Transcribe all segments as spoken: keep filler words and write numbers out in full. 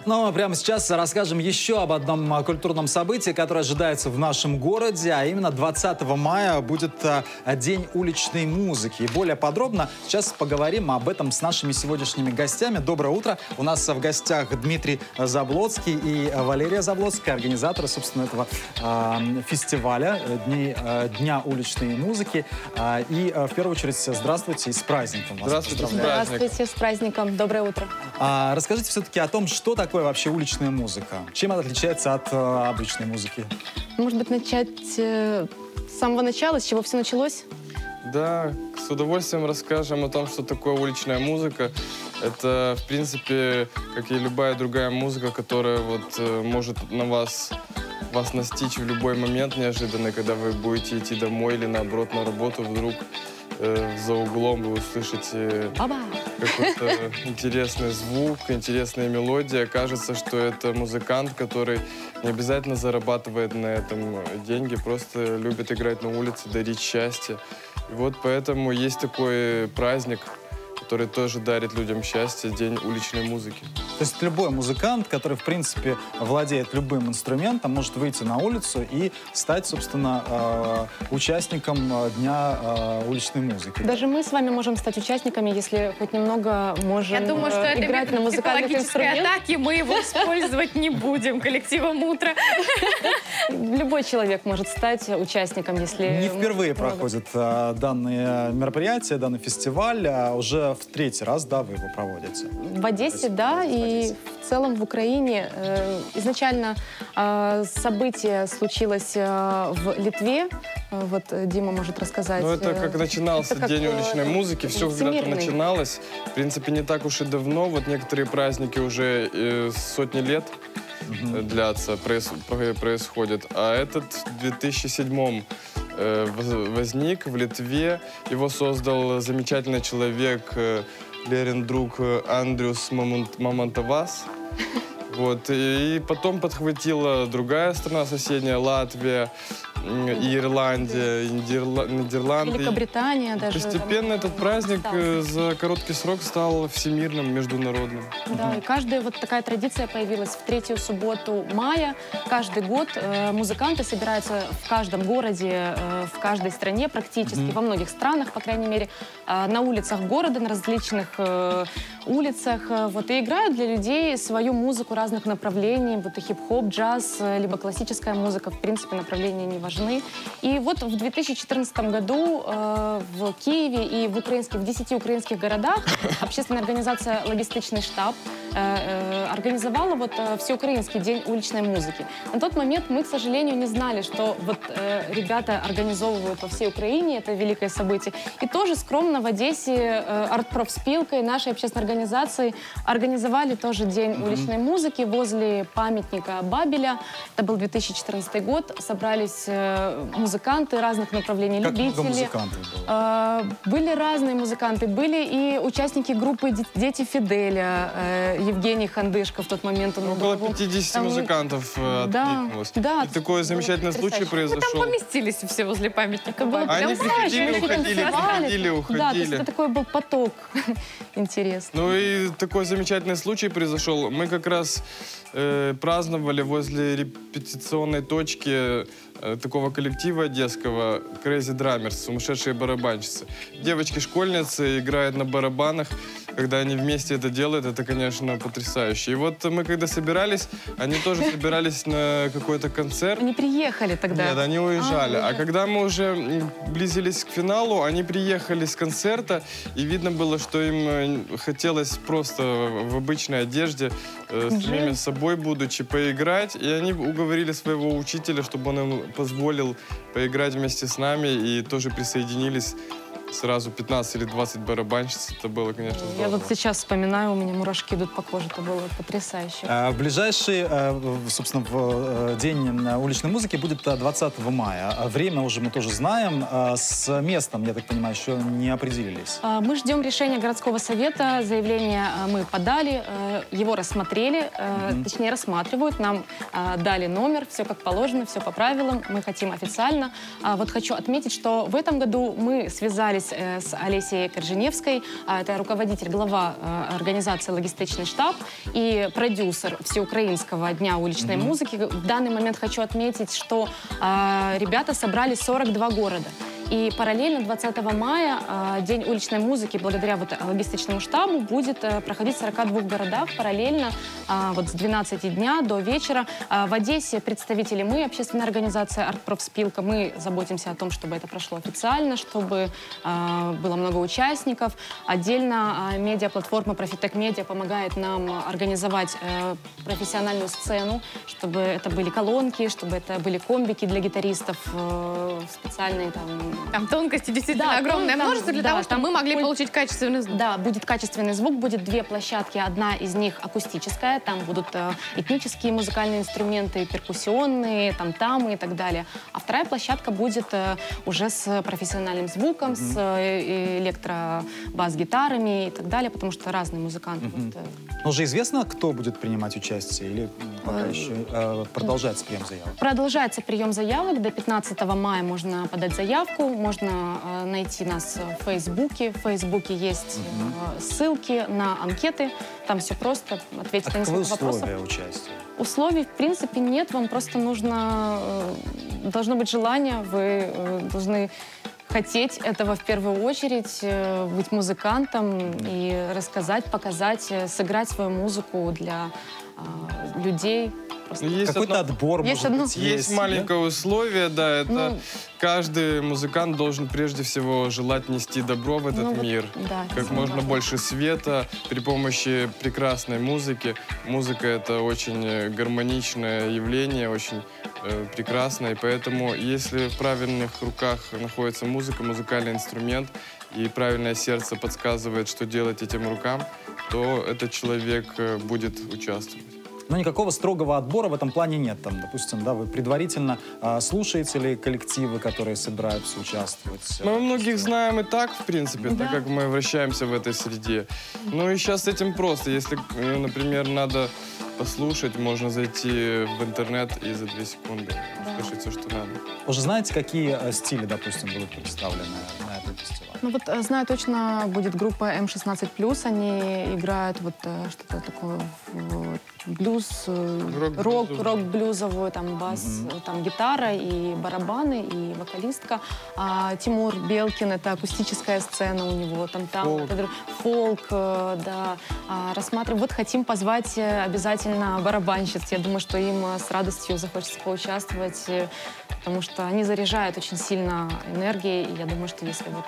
Ну, а прямо сейчас расскажем еще об одном культурном событии, которое ожидается в нашем городе, а именно двадцатого мая будет День уличной музыки. И более подробно сейчас поговорим об этом с нашими сегодняшними гостями. Доброе утро. У нас в гостях Дмитрий Заблоцкий и Валерия Заблоцкая, организаторы, собственно, этого э, фестиваля Дни, э, Дня уличной музыки. Э, и э, в первую очередь здравствуйте и с праздником. Здравствуйте, с праздником. Здравствуйте, с праздником. Доброе утро. А, расскажите все-таки о том, что такое вообще уличная музыка. Чем она отличается от э, обычной музыки? Может быть, начать э, с самого начала, с чего все началось? Да, с удовольствием расскажем о том, что такое уличная музыка. Это, в принципе, как и любая другая музыка, которая вот э, может на вас, вас настичь в любой момент неожиданно, когда вы будете идти домой или, наоборот, на работу, вдруг э, за углом вы услышите какой-то интересный звук, интересная мелодия. Кажется, что это музыкант, который не обязательно зарабатывает на этом деньги, просто любит играть на улице, дарить счастье. И вот поэтому есть такой праздник, который тоже дарит людям счастье, День уличной музыки. То есть любой музыкант, который, в принципе, владеет любым инструментом, может выйти на улицу и стать, собственно, э, участником Дня э, уличной музыки. Даже мы с вами можем стать участниками, если хоть немного можем Я думаю, что э, играть это на музыкальных инструментах. Атаки, мы его использовать не будем коллективом «Утро». Любой человек может стать участником, если... Не впервые проходят э, данные мероприятия, данный фестиваль, а уже в третий раз, да, вы его проводите? В Одессе, да, и в целом в Украине. Э, изначально э, событие случилось э, в Литве. Э, вот Дима может рассказать. Ну, это как начинался это День как, уличной музыки. Все когда-то начиналось. В принципе, не так уж и давно. Вот некоторые праздники уже э, сотни лет mm-hmm. длятся, проис происходят. А этот в две тысячи седьмом э, возник в Литве. Его создал замечательный человек, э, Лерин друг Андрюс Мамонтовас. Вот. И потом подхватила другая страна соседняя, Латвия, и Ирландия, Нидерланды. Великобритания даже. Постепенно этот праздник остался. За короткий срок стал всемирным, международным. Да, и каждая вот такая традиция появилась в третью субботу мая. Каждый год э, музыканты собираются в каждом городе, э, в каждой стране практически, mm-hmm. во многих странах, по крайней мере, э, на улицах города, на различных э, улицах, э, вот, и играют для людей свою музыку разных направлений, вот и хип-хоп, джаз, э, либо классическая музыка, в принципе, направления не важны. И вот в две тысячи четырнадцатом году э, в Киеве и в украинских, в десяти украинских городах общественная организация «Логистичный штаб» э, э, организовала вот э, всеукраинский день уличной музыки. На тот момент мы, к сожалению, не знали, что вот э, ребята организовывают по всей Украине это великое событие. И тоже скромно в Одессе э, артпрофспилкой нашей общественной организации организовали тоже день mm-hmm. уличной музыки возле памятника Бабеля. Это был две тысячи четырнадцатый год. Собрались э, музыканты разных направлений, как любители. Много музыкантов было? Э, были разные музыканты. Были и участники группы «Дети Фиделя», э, Евгений Хандышко в тот момент. Он Около был, пятидесяти там, музыкантов да, откликнулось. Да, и такой замечательный случай произошел. Мы там поместились все возле памятника. Было Они приходили, уходили, приходили, уходили. Да, то есть это такой был поток интересный. Ну и такой замечательный случай произошел. Мы как раз э, праздновали возле репетиционной точки э, такого коллектива одесского Crazy Drummers, сумасшедшие барабанщицы. Девочки-школьницы играют на барабанах. Когда они вместе это делают, это, конечно, потрясающе. И вот мы, когда собирались, они тоже собирались на какой-то концерт. Они приехали тогда? Нет, они уезжали. А, а когда мы уже близились к финалу, они приехали с концерта, и видно было, что им хотелось просто в обычной одежде, э, с самими собой будучи, поиграть. И они уговорили своего учителя, чтобы он им позволил поиграть вместе с нами, и тоже присоединились. Сразу пятнадцать или двадцать барабанщиц, это было, конечно, здорово. Я вот сейчас вспоминаю, у меня мурашки идут по коже, это было потрясающе. В ближайший, собственно, в день уличной музыки будет двадцатого мая. Время уже мы тоже знаем. С местом, я так понимаю, еще не определились. Мы ждем решения городского совета. Заявление мы подали, его рассмотрели, mm-hmm. точнее рассматривают. Нам дали номер, все как положено, все по правилам. Мы хотим официально. Вот хочу отметить, что в этом году мы связались познакомились с Олесей Корженевской. Это руководитель, глава организации «Логистичный штаб» и продюсер Всеукраинского дня уличной mm-hmm. музыки. В данный момент хочу отметить, что ребята собрали сорок два города. И параллельно двадцатого мая э, День уличной музыки, благодаря вот логистичному штабу, будет э, проходить в сорока двух городах параллельно э, вот с двенадцати дня до вечера. Э, в Одессе представители мы, общественная организация «Артпрофспилка», мы заботимся о том, чтобы это прошло официально, чтобы э, было много участников. Отдельно э, медиаплатформа «Профитек Медиа» помогает нам организовать э, профессиональную сцену, чтобы это были колонки, чтобы это были комбики для гитаристов, э, специальные там... Там тонкости действительно да, огромное там, множество для да, того, чтобы мы могли будет, получить качественный звук. Да, будет качественный звук, будет две площадки, одна из них акустическая, там будут э, этнические музыкальные инструменты, перкуссионные, там тамы и так далее. А вторая площадка будет э, уже с профессиональным звуком, mm-hmm. с э, электробас-гитарами и так далее, потому что разные музыканты. Mm-hmm. вот, э... Но уже известно, кто будет принимать участие или пока еще э, продолжается прием заявок? Продолжается прием заявок. До пятнадцатого мая можно подать заявку. Можно э, найти нас в Фейсбуке. В Фейсбуке есть э, ссылки на анкеты. Там все просто. Ответить а на несколько вопросов. условия участия? Условий, в принципе, нет. Вам просто нужно... Э, должно быть желание. Вы э, должны хотеть этого в первую очередь, э, быть музыкантом и рассказать, показать, э, сыграть свою музыку для э, людей. Какой-то одно... отбор, есть может одно... быть, есть. Есть маленькое да? условие, да, это ну... каждый музыкант должен прежде всего желать нести добро в этот ну, мир. Да, как можно важно. больше света при помощи прекрасной музыки. Музыка — это очень гармоничное явление, очень э, прекрасное, и поэтому, если в правильных руках находится музыка, музыкальный инструмент, и правильное сердце подсказывает, что делать этим рукам, то этот человек будет участвовать. Но никакого строгого отбора в этом плане нет. Там, допустим, да, вы предварительно э, слушаете ли коллективы, которые собираются участвовать? Мы многих знаем и так, в принципе, да. так как мы вращаемся в этой среде. Ну и сейчас с этим просто. Если, например, надо послушать, можно зайти в интернет и за две секунды да. услышать все, что надо. Уже знаете, какие э, стили, допустим, будут представлены на этом фестивале? Ну вот знаю точно, будет группа эм шестнадцать плюс, они играют вот что-то такое, вот, блюз, рок, рок-блюзовую, там бас, mm-hmm. там гитара и барабаны, и вокалистка. А Тимур Белкин, это акустическая сцена у него, там, там фолк, это, фолк да. А, рассматриваем. Вот хотим позвать обязательно барабанщиц. Я думаю, что им с радостью захочется поучаствовать, потому что они заряжают очень сильно энергией, и я думаю, что если вот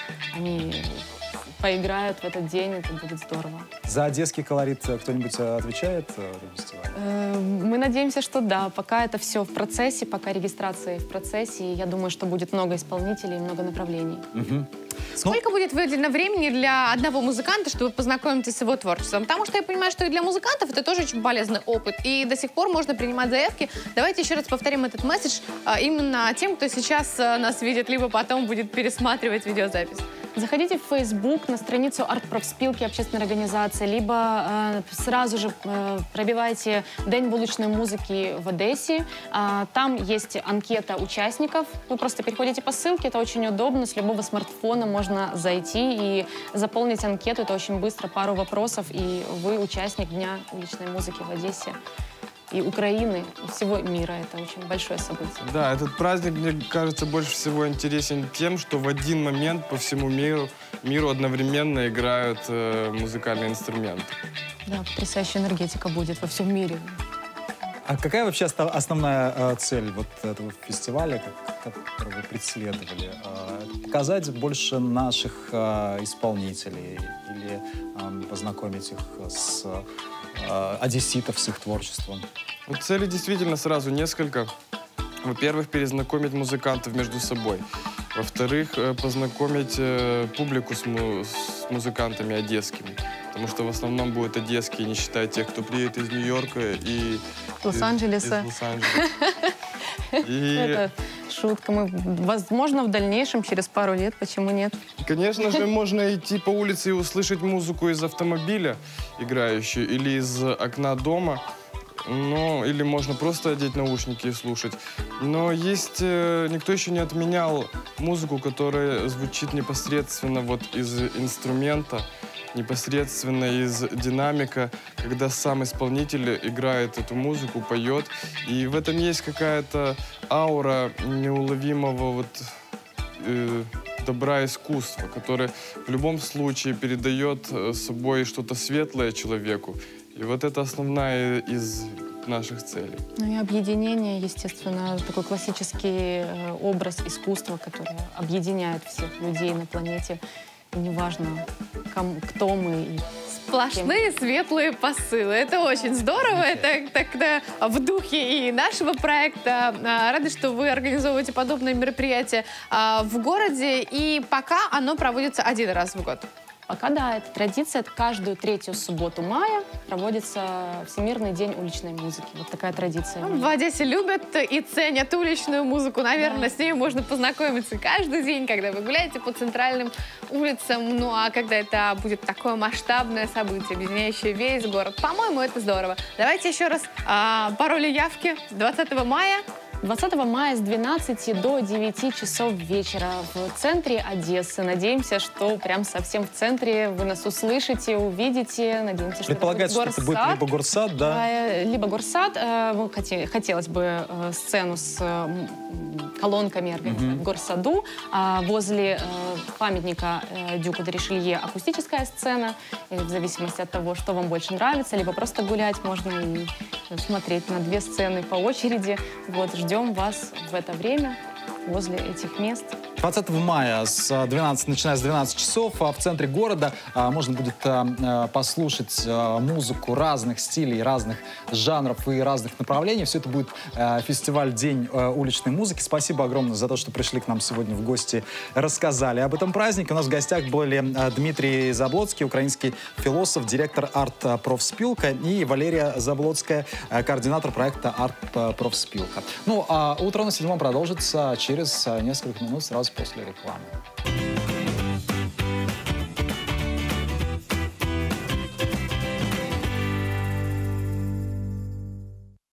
они поиграют в этот день, это будет здорово. За одесский колорит кто-нибудь отвечает на фестивале? Мы надеемся, что да. Пока это все в процессе, пока регистрация в процессе, и я думаю, что будет много исполнителей, много направлений. Угу. Сколько ну, будет выделено времени для одного музыканта, чтобы познакомиться с его творчеством? Потому что я понимаю, что и для музыкантов это тоже очень полезный опыт. И до сих пор можно принимать заявки. Давайте еще раз повторим этот месседж а, именно тем, кто сейчас а, нас видит, либо потом будет пересматривать видеозапись. Заходите в Facebook на страницу «Артпрофспилки», общественной организации, либо э, сразу же э, пробивайте День вуличной музыки в Одессе. Э, там есть анкета участников. Вы просто переходите по ссылке, это очень удобно. С любого смартфона можно зайти и заполнить анкету. Это очень быстро, пару вопросов, и вы участник Дня уличной музыки в Одессе. И Украины, и всего мира. Это очень большое событие. Да, этот праздник, мне кажется, больше всего интересен тем, что в один момент по всему миру, миру одновременно играют э, музыкальные инструменты. Да, потрясающая энергетика будет во всем мире. А какая вообще основная э, цель вот этого фестиваля, который вы преследовали? Э, показать больше наших э, исполнителей или э, познакомить их с э, одесситов, с их творчеством? Вот целей действительно сразу несколько. Во-первых, перезнакомить музыкантов между собой. Во-вторых, познакомить э, публику с, му с музыкантами одесскими. Потому что в основном будут одесские, не считая тех, кто приедет из Нью-Йорка и Лос-Анджелеса. Из Лос-Анджелеса. И... Это шутка. Мы, возможно, в дальнейшем, через пару лет, почему нет? Конечно же, можно идти по улице и услышать музыку из автомобиля, играющую, или из окна дома. Ну, или можно просто одеть наушники и слушать. Но есть... Э, никто еще не отменял музыку, которая звучит непосредственно вот из инструмента, непосредственно из динамика, когда сам исполнитель играет эту музыку, поет. И в этом есть какая-то аура неуловимого вот, э, добра искусства, которое в любом случае передает собой что-то светлое человеку. И вот это основная из наших целей. Ну и объединение, естественно, такой классический э, образ искусства, который объединяет всех людей на планете. И неважно, ком, кто мы. И Сплошные светлые посылы. Это очень здорово. Это тогда в духе и нашего проекта. Рады, что вы организовываете подобные мероприятия в городе. И пока оно проводится один раз в год. Пока да, это традиция. Это каждую третью субботу мая проводится Всемирный день уличной музыки. Вот такая традиция. Ну, в Одессе любят и ценят уличную музыку. Наверное, да. С ней можно познакомиться каждый день, когда вы гуляете по центральным улицам. Ну, а когда это будет такое масштабное событие, объединяющее весь город, по-моему, это здорово. Давайте еще раз а, пароли явки. двадцатого мая. двадцатого мая с двенадцати до девяти часов вечера в центре Одессы. Надеемся, что прям совсем в центре вы нас услышите, увидите. Надеемся, что Предполагается, это что это будет либо горсад, да? Либо горсад. Хотелось бы сцену с колонками организовать в горсаду. Возле памятника Дюку де Ришелье акустическая сцена. И в зависимости от того, что вам больше нравится, либо просто гулять можно и смотреть на две сцены по очереди. Вот, ждем вас в это время возле этих мест. двадцатого мая, с двенадцати, начиная с двенадцати часов, в центре города можно будет послушать музыку разных стилей, разных жанров и разных направлений. Все это будет фестиваль «День уличной музыки». Спасибо огромное за то, что пришли к нам сегодня в гости, рассказали об этом празднике. У нас в гостях были Дмитрий Заблоцкий, украинский философ, директор арт-профспилка, и Валерия Заблоцкая, координатор проекта арт-профспилка. Ну, а утро на седьмом продолжится через несколько минут сразу после рекламы.